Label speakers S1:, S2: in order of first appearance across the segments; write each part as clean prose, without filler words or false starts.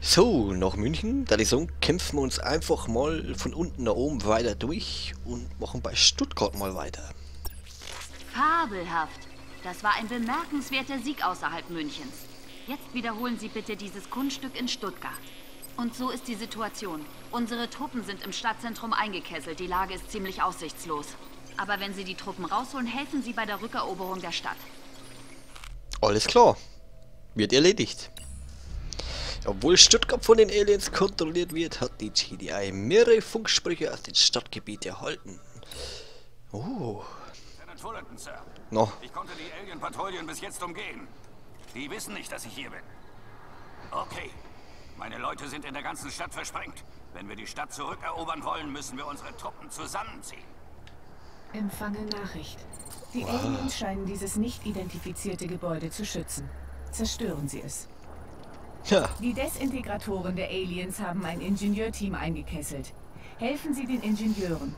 S1: So, nach München, da die Saison, kämpfen wir uns einfach mal von unten nach oben weiter durch und machen bei Stuttgart mal weiter.
S2: Fabelhaft. Das war ein bemerkenswerter Sieg außerhalb Münchens. Jetzt wiederholen Sie bitte dieses Kunststück in Stuttgart. Und so ist die Situation. Unsere Truppen sind im Stadtzentrum eingekesselt. Die Lage ist ziemlich aussichtslos. Aber wenn Sie die Truppen rausholen, helfen Sie bei der Rückeroberung der Stadt.
S1: Alles klar. Wird erledigt. Obwohl Stuttgart von den Aliens kontrolliert wird, hat die GDI mehrere Funksprüche aus dem Stadtgebiet erhalten. Oh.
S3: Sir.
S1: No.
S3: Ich konnte die Alien-Patrouillen bis jetzt umgehen. Die wissen nicht, dass ich hier bin. Okay. Meine Leute sind in der ganzen Stadt versprengt. Wenn wir die Stadt zurückerobern wollen, müssen wir unsere Truppen zusammenziehen.
S4: Empfange Nachricht. Die Aliens scheinen dieses nicht identifizierte Gebäude zu schützen. Zerstören Sie es.
S1: Ja.
S4: Die Desintegratoren der Aliens haben ein Ingenieurteam eingekesselt. Helfen Sie den Ingenieuren.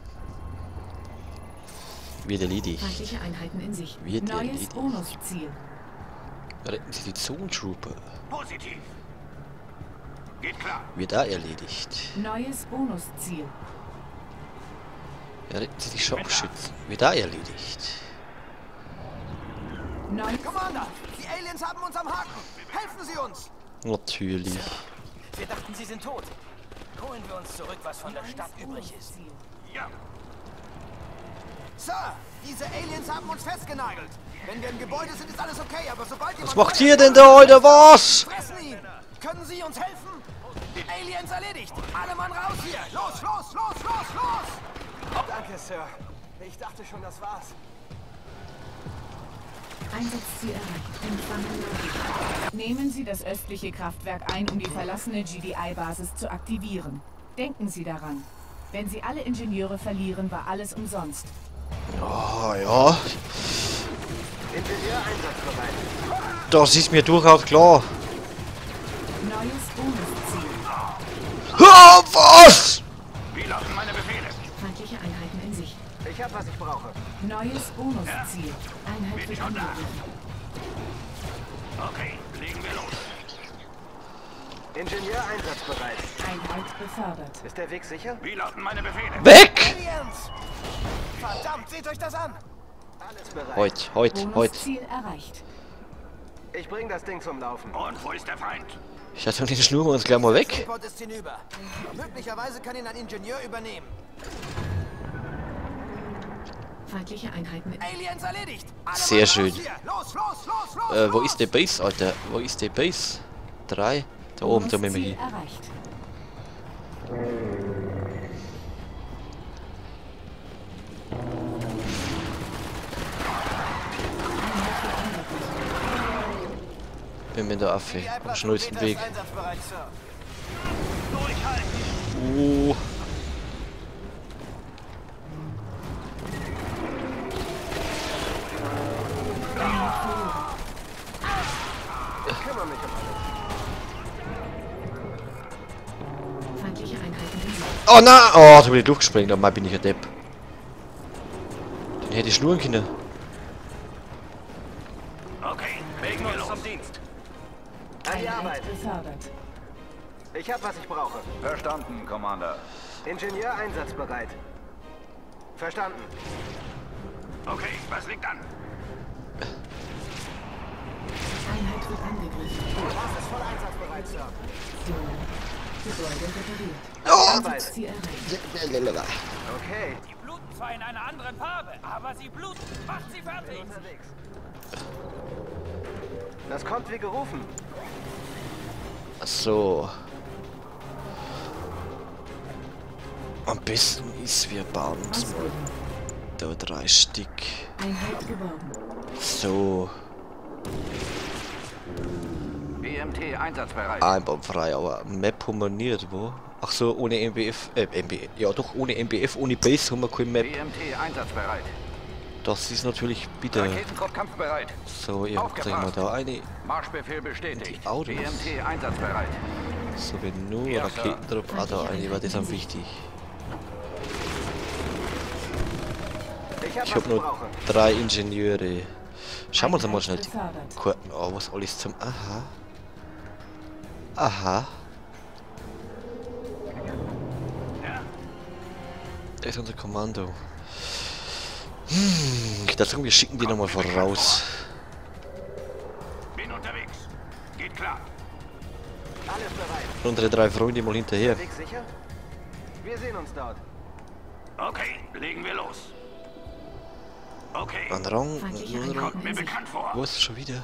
S1: Wird erledigt.
S4: Feindliche Einheiten in Sicht.
S1: Wird
S4: Neues
S1: erledigt.
S4: Bonusziel.
S1: Retten Sie die Zone Trooper.
S3: Positiv. Geht klar.
S1: Wird da erledigt.
S4: Neues Bonusziel.
S1: Retten Sie die Scharfschützen. Wird da erledigt.
S4: Neues...
S5: Commander, die Aliens haben uns am Haken. Helfen Sie uns!
S1: Natürlich.
S5: Wir dachten, sie sind tot. Holen wir uns zurück, was von der Stadt übrig ist.
S3: Ja.
S5: Sir, diese Aliens haben uns festgenagelt. Wenn wir im Gebäude sind, ist alles okay, aber sobald
S1: Was macht ihr denn da, oder was?
S5: Fressen ihn! Können Sie uns helfen? Aliens erledigt! Alle Mann raus hier! Los, los, los, los, los! Danke, Sir. Ich dachte schon, das war's.
S4: Einsatzziel erreicht. Empfange Nachricht. Nehmen Sie das östliche Kraftwerk ein, um die verlassene GDI-Basis zu aktivieren. Denken Sie daran. Wenn Sie alle Ingenieure verlieren, war alles umsonst.
S1: Ah ja.
S5: Ingenieur einsatzbereit.
S1: Das ist mir durchaus klar.
S4: Neues Bonusziel.
S1: Ha, was?
S3: Wie lauten meine Befehle?
S4: Feindliche Einheiten in Sicht.
S5: Ich hab, was ich brauche.
S4: Neues Bonusziel. Einheit wird angegriffen.
S3: Okay, legen wir los.
S5: Ingenieur einsatzbereit.
S4: Einheit befördert.
S5: Ist der Weg sicher?
S3: Wie lauten meine Befehle?
S1: Weg!
S5: Aliens! Verdammt, seht euch das an! Alles bereit.
S1: Heute.
S4: Bonusziel erreicht.
S5: Ich bring das Ding zum Laufen.
S3: Und wo ist der Feind?
S1: Ich dachte, den schnurren wir uns gleich mal weg.
S5: Transport ist hinüber. Möglicherweise kann ihn ein Ingenieur übernehmen.
S4: Feindliche Einheiten in
S5: Aliens erledigt! Alle
S1: Sehr
S5: Mann
S1: schön.
S5: raus hier. Los, los, los, los!
S1: Wo ist der Base, Alter? Wo ist der Base? 3? Da oben, da müssen wir
S4: Bonusziel
S1: hin.
S4: erreicht.
S1: Bin mit der Affe. Am schnellsten Weg.
S5: Einsatzbereit, Sir.
S1: Oh.
S5: Ich kümmere mich um alles.
S4: Feindliche Einheiten in Sicht.
S1: Oh nein! Oh, da bin ich durchgesprengt. Mal bin ich ein Depp. Den hätte ich schnurren können.
S3: Okay, legen wir los. Zum Dienst.
S5: An die
S4: Einheit
S5: Arbeit.
S4: befördert.
S5: Ich hab, was ich brauche.
S3: Verstanden, Commander.
S5: Ingenieur einsatzbereit. Verstanden.
S3: Okay, was liegt an?
S4: Einheit wird angegriffen.
S5: Das ist voll einsatzbereit, Sir.
S4: Gebäude repariert.
S1: Oh.
S4: Einsatzziel erreicht.
S5: Okay.
S6: Sie bluten zwar in einer anderen Farbe, aber sie bluten. Macht sie fertig!
S5: Unterwegs. Das kommt wie gerufen.
S1: Ach so. Am besten ist, wir bauen uns mal da 3 Stück.
S4: Einheit geborgen.
S1: So.
S3: BMT einsatzbereit.
S1: Einbahnfrei, aber Map haben wir nicht, wo? Ach so, ohne MBF, ja doch, ohne MBF, ohne Base haben wir kein Map.
S3: BMT einsatzbereit.
S1: Das ist natürlich bitter.
S3: Raketenkopf kampfbereit.
S1: So, ihr kriegen wir da eine.
S3: Marschbefehl bestätigt.
S1: Die Autos.
S3: BMT einsatzbereit.
S1: So, wenn nur
S3: Ja, Sir.
S1: Raketentrupp, da eine, war das am wichtig.
S5: Ich hab,
S1: Ich
S5: was
S1: habe
S5: ich
S1: nur
S5: brauche.
S1: 3 Ingenieure. Schauen wir uns mal schnell die
S4: Befördert.
S1: Karten an, was alles zum... Aha. Aha. Da ist unser Kommando. Ich dachte, wir schicken die nochmal voraus.
S3: Bin unterwegs. Geht klar.
S5: Alles bereit.
S1: Unsere 3 Freunde mal hinterher.
S5: Weg sicher? Wir sehen uns dort.
S3: Okay, legen wir los. Okay.
S1: Ein Rang.
S4: Feindliche
S1: Ein Rang.
S3: Kommt mir bekannt vor.
S1: Wo ist es schon wieder?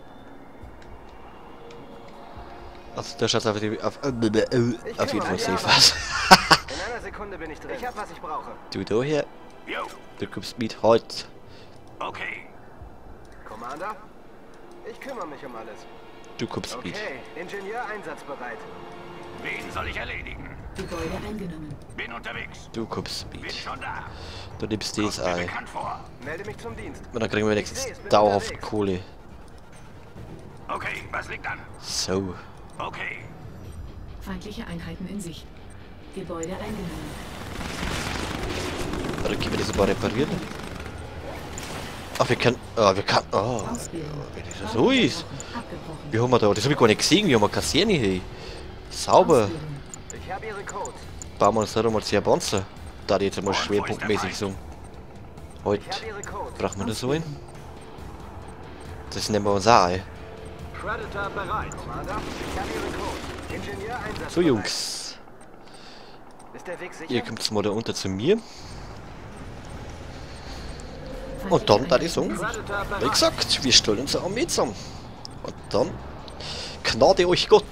S1: Also da schaut auf jeden Fall safe aus.
S5: In einer Sekunde bin ich drin. Ich hab, was ich brauche.
S1: Du da her,
S3: Jo.
S1: du kommst mit halt.
S3: Okay.
S5: Commander? Ich kümmere mich um alles.
S1: Du kommst mit.
S5: Okay, Ingenieur einsatzbereit.
S3: Wen soll ich erledigen?
S4: Gebäude eingenommen.
S3: Bin unterwegs.
S1: Du kommst
S3: Bin
S1: mit.
S3: schon da.
S1: Du nimmst das
S3: Kommt mir
S1: ein.
S3: bekannt vor.
S5: Melde mich zum Dienst.
S1: Und dann kriegen wir wenigstens dauerhaft Kohle.
S3: Okay, was liegt an?
S1: So.
S3: Okay.
S4: Feindliche Einheiten in Sicht. Gebäude eingenommen.
S1: Oder können wir das mal reparieren? Ach, wir können. Ah, wir können. Oh,
S4: Ausbildung.
S1: wenn das so ist.
S4: Abgebrochen.
S1: Wie haben wir da? Das habe ich gar nicht gesehen. Wie haben wir Kaserne hier? Sauber.
S4: Ausbildung.
S5: Ich habe Ihre Codes.
S1: Bauen wir uns da mal sehr Panzer. Da die jetzt einmal
S3: Und wo ist
S1: schwerpunktmäßig
S3: der
S1: so.
S5: Ich
S1: Heute
S5: habe Ihre Codes.
S1: brauchen wir das so ein. Das nehmen wir uns auch ein.
S5: Predator bereit. Commander, ich habe Ihre Codes. Ingenieur einsatzbereit.
S1: So, Jungs.
S5: Ist der Weg sicher?
S1: Ihr kommt mal da unter zu mir. Und dann da die Song.
S5: Predator
S1: Wie
S5: bereit.
S1: gesagt, wir stellen uns an mit zusammen. Und dann gnade euch Gott.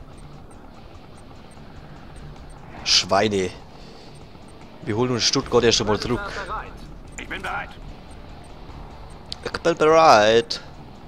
S1: Schweine. Wir holen uns Stuttgart erst einmal zurück.
S5: Bereit.
S3: Ich bin bereit.
S1: Ich bin bereit.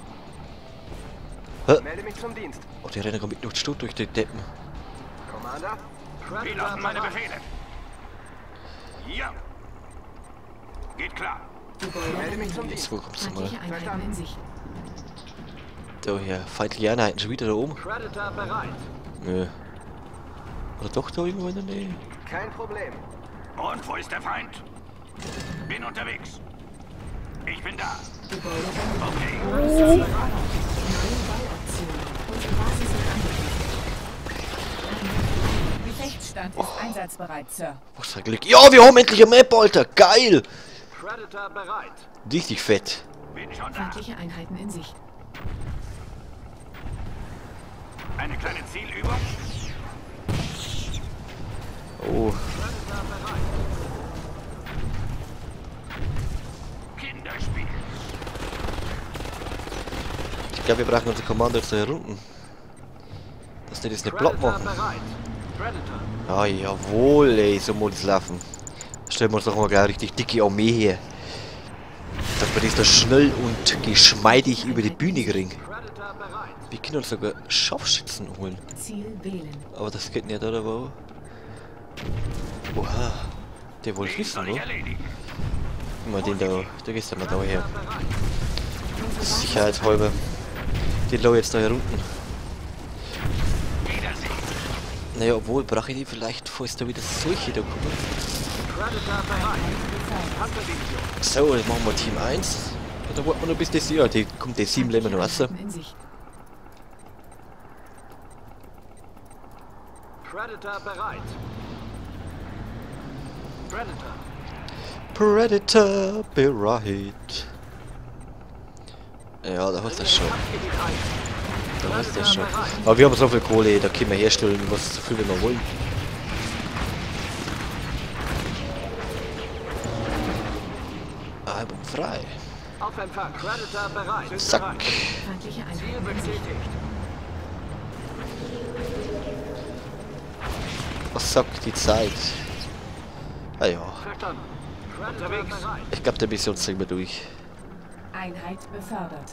S5: Melde mich zum Dienst.
S1: Oh, die rennen mit durch Stutt durch die Deppen.
S5: Commander,
S3: Wie
S5: Predator
S3: lauten meine
S5: bereit.
S3: Befehle? Ja. Geht klar.
S4: Gebäude
S5: Melde mich zum
S4: eingenommen.
S5: Dienst.
S1: So kommst du mal.
S4: Feindliche Einheiten in Sicht.
S1: Da hier, feindliche Einheiten schon wieder da oben.
S5: Predator bereit.
S1: Nö. Oder doch da irgendwo in der Nähe?
S5: Kein Problem.
S3: Und wo ist der Feind? Bin unterwegs. Ich bin da.
S4: Gebäude eingenommen.
S3: Okay.
S4: Neue Bauoption. Unsere Basis ist angegriffen.
S5: Gefechtsstand ist einsatzbereit, Sir.
S1: Was für Glück. Ja, wir haben endlich eine Map, Alter. Geil.
S5: Predator bereit.
S1: Richtig fett.
S3: Bin schon da.
S4: Feindliche Einheiten in Sicht.
S3: Eine kleine Zielübung.
S1: Oh,
S3: Kinderspiel.
S1: ich glaube, wir brauchen unsere Kommando jetzt da herunten. Dass die das nicht platt machen.
S5: bereit. Predator.
S1: Ah, jawohl, ey, so muss es laufen. Stellen wir uns doch mal gleich richtig dicke Armee her. Dass wir das da schnell und geschmeidig über die Bühne kriegen.
S5: Predator bereit.
S1: Wir können uns sogar Scharfschützen holen.
S4: Ziel wählen.
S1: Aber das geht nicht, oder wo? Oha. Der wollte
S3: Wen
S1: wissen,
S3: soll ich
S1: oder?
S3: erledigen?
S1: Mal den da, der gehst ja mal da her. Sicherheitshalber. Den lau jetzt da herunten.
S3: Wiedersehen.
S1: Naja, obwohl, brauche ich die vielleicht, falls da wieder solche da kommen.
S5: Predator bereit. Panzerdivision.
S1: So, jetzt machen wir Team 1. Und da warten wir noch bis das, ja, die kommt die 7 Leben noch raus.
S4: Einheiten in Sicht.
S5: Predator bereit. Predator.
S1: Predator bereit. Ja, da hast du das schon. Da hast du das schon. Aber wir haben so viel Kohle, da können wir herstellen, was so viel wir wollen. Album frei.
S5: Auf Empfang. Predator bereit.
S1: Zack.
S4: Feindliche
S5: Ziel
S4: Einheiten in Sicht.
S5: bestätigt.
S1: Was sagt die Zeit? Ah ja,
S5: Verstanden. Predator bereit.
S1: ich glaube, der Mission ziehen wir durch.
S4: Einheit befördert.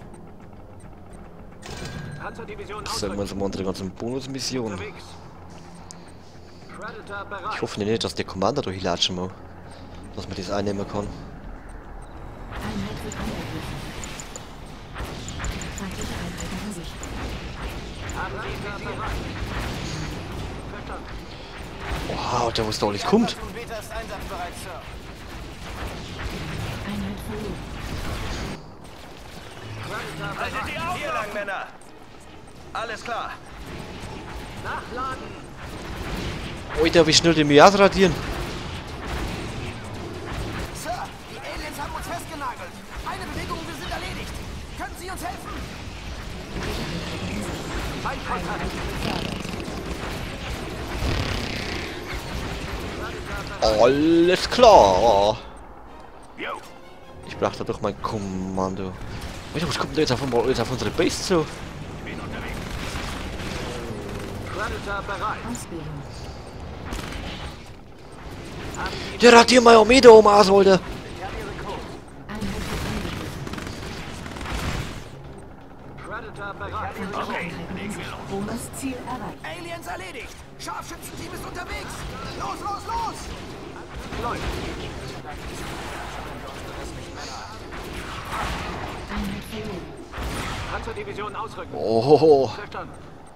S5: Panzerdivision
S1: Sagen wir uns mal unsere ganzen Bonusmissionen.
S5: unterwegs. Predator bereit.
S1: Ich hoffe nicht, dass der Commander durch latschen muss. Dass man das einnehmen kann.
S4: Einheit wird angegriffen. Feindliche Einheiten in Sicht.
S5: Predator bereit. Verstanden.
S1: Wow, der wusste auch nicht kommt.
S5: Beta ist einsatzbereit, Sir.
S4: Einheit verloren.
S5: Haltet die Augen hier lang, Männer. Alles klar. Nachladen.
S1: Alter, wie schnell die mir ausradieren. Alles klar.
S3: Jo,
S1: Ich brauche da doch mein Kommando. Wieso, was kommt denn jetzt auf unsere Base zu?
S3: bin unterwegs.
S5: Predator bereit.
S4: Ausbildung.
S1: Der hat hier mal Armee da oben aus, Alter.
S5: Ich habe Ihre Codes.
S4: Einheit wird angegriffen.
S5: Predator bereit.
S3: Okay, legen wir los.
S4: Bonusziel erreicht.
S5: Aliens erledigt. Scharfschützenteam ist unterwegs. Los, los, los. Läuft.
S4: Einheit verloren.
S5: Panzerdivision ausrücken.
S1: Oh,
S5: Verstanden.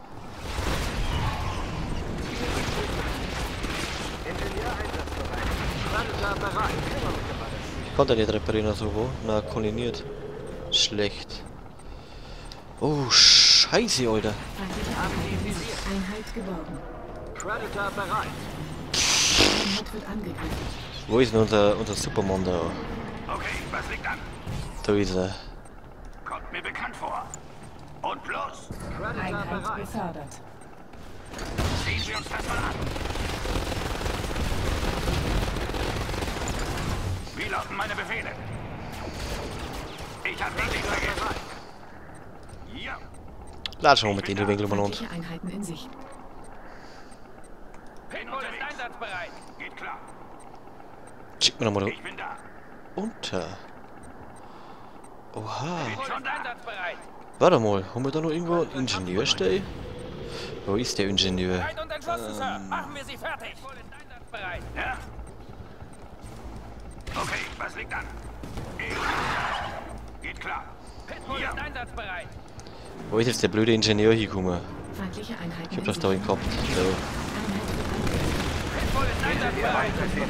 S5: Ingenieur einsatzbereit. Predator bereit.
S1: ich konnte nicht reparieren, so wo? Na, kolliniert. Schlecht. Oh, scheiße, Alter.
S4: Feindliche Einheit geborgen.
S5: Predator bereit.
S4: Einheit wird angegriffen.
S1: Wo ist denn unser Superman da?
S3: Okay, was liegt an?
S1: Da ist er.
S3: Kommt mir bekannt vor. Und los,
S5: Predator
S4: Einheit
S5: bereit.
S4: befördert.
S3: sehen wir uns das mal an. Wie lauten meine Befehle? Ich habe nichts vergessen. Ja,
S1: Lad schon mal mit den Winkel umeinander.
S4: Feindliche Einheiten in Sicht.
S6: Pitbull ist einsatzbereit.
S3: geht klar.
S1: Schick mir nochmal
S3: Ich bin da.
S1: unter. Oha.
S6: Pitbull ist einsatzbereit.
S1: Warte mal, haben wir da noch irgendwo einen Ingenieur stehen? Wo ist der Ingenieur?
S6: Bereit und entschlossen, Sir. Machen wir sie fertig. Pitbull ist einsatzbereit.
S3: Ja? Okay, was liegt an? Geht klar.
S6: Pitbull ist einsatzbereit.
S1: Wo ist jetzt der blöde Ingenieur hingekommen?
S4: Feindliche Einheiten
S1: Ich hab
S4: in
S1: das da
S4: Sicht.
S1: gehabt. So.
S4: Einheit wird angegriffen.
S6: Pitbull ist einsatzbereit.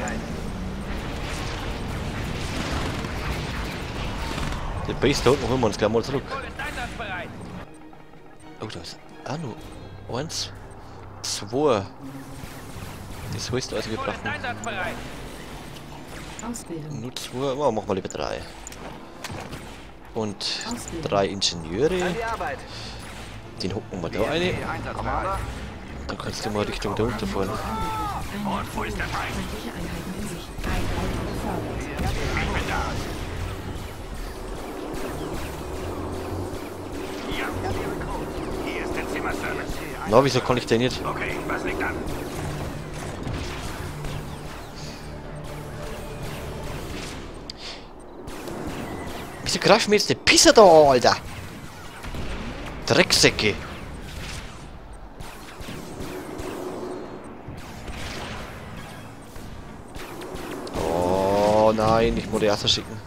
S1: Der Base da unten holen wir uns gleich mal zurück.
S6: Pitbull ist einsatzbereit.
S1: Oh, da ist auch noch 1, 2. Das heißt also, wir
S6: Pitbull ist
S1: brauchen
S6: einsatzbereit.
S4: Ausbildung.
S1: nur 2. Oh, machen wir lieber 3. Und 3 Ingenieure.
S5: An die Arbeit.
S1: Den hocken wir da eine.
S5: Commander.
S1: Dann kannst du mal Richtung da unten fahren.
S3: Und wo ist der Feind?
S4: Feindliche Einheiten in Sicht. Einheit befördert.
S3: Ich bin da. Ja, hier ist der Zimmerservice.
S1: Na, wieso kann ich den nicht?
S3: Okay, was liegt an?
S1: Wieso greifst du mir jetzt den Pisser da an, Alter? Drecksäcke. Oh nein, ich muss die erste schicken.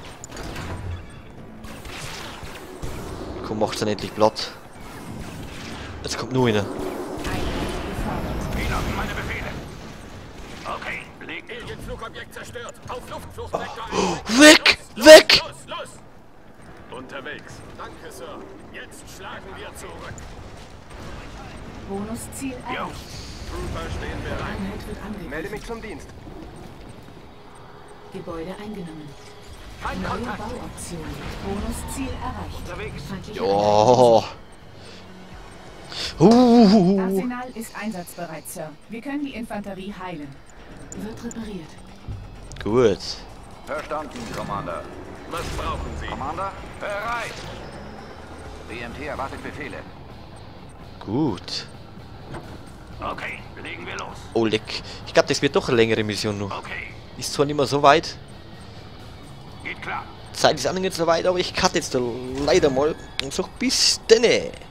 S1: Komm, macht's dann endlich platt. Jetzt kommt nur einer.
S3: Wie lauten meine Befehle? Okay, legt
S6: Alien-Flugobjekt zerstört. Auf Luftflucht.
S1: Weg! Weg!
S6: Los, los! Unterwegs. Danke, Sir. Jetzt schlagen wir zurück.
S4: Bonusziel erreicht.
S6: Trooper stehen bereit.
S4: Einheit wird angegriffen.
S5: Melde mich zum Dienst.
S4: Gebäude eingenommen.
S5: Kein
S4: Neue
S5: Kontakt.
S4: Bauoption. Bonusziel erreicht.
S5: Unterwegs.
S4: Feindliche
S1: Oh.
S4: Arsenal ist einsatzbereit, Sir. Wir können die Infanterie heilen. Wird repariert.
S1: Gut.
S3: Verstanden, Commander.
S6: Was brauchen Sie?
S3: Commander? Bereit. BMT erwartet Befehle.
S1: Gut.
S3: Okay, legen wir los.
S1: Oh, leck. Ich glaube, das wird doch eine längere Mission noch.
S3: Okay,
S1: Ist zwar nicht mehr so weit.
S3: geht klar.
S1: Zeit ist auch nicht so weit, aber ich cutte jetzt da leider mal und sag bis denne.